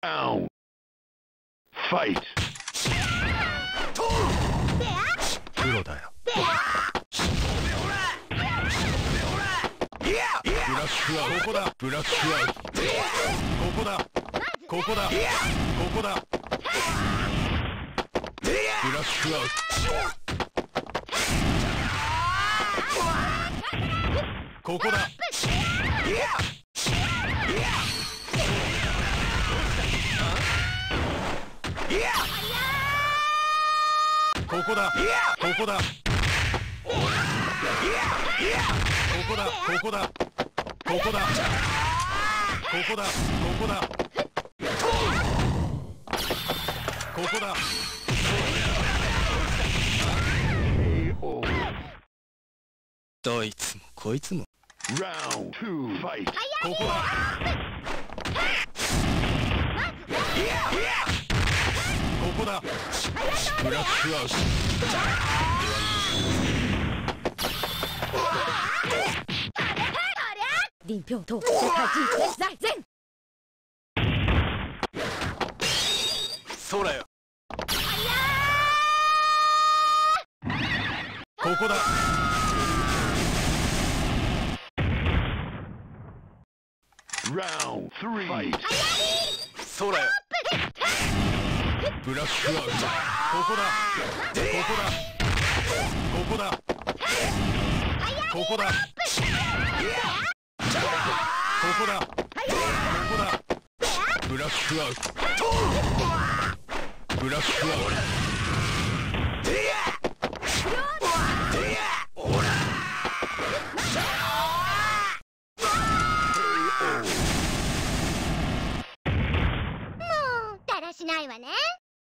Round. Fight. プロだよ。ブラッシュアウト。ここだ。ブラッシュアウト。ここだ。ここだ。ここだ。ブラッシュアウト。ここだ。ここだ。ここだ。ここだ。ここだ。ここだ。ここだ。ここだ。ここだ。どいつもこいつも。 Round 2 fight. ここだ。ここだ。ブラッシュアウト。 领票头是太极天在阵。 そらよ。ここだ。 Round 3 fight. そらよ。ブラッシュアウト。ここだ。ここだ。ここだ。ここだ。ここだ。ここだ。ブラッシュアウト。ブラッシュアウト。 だらしないわね。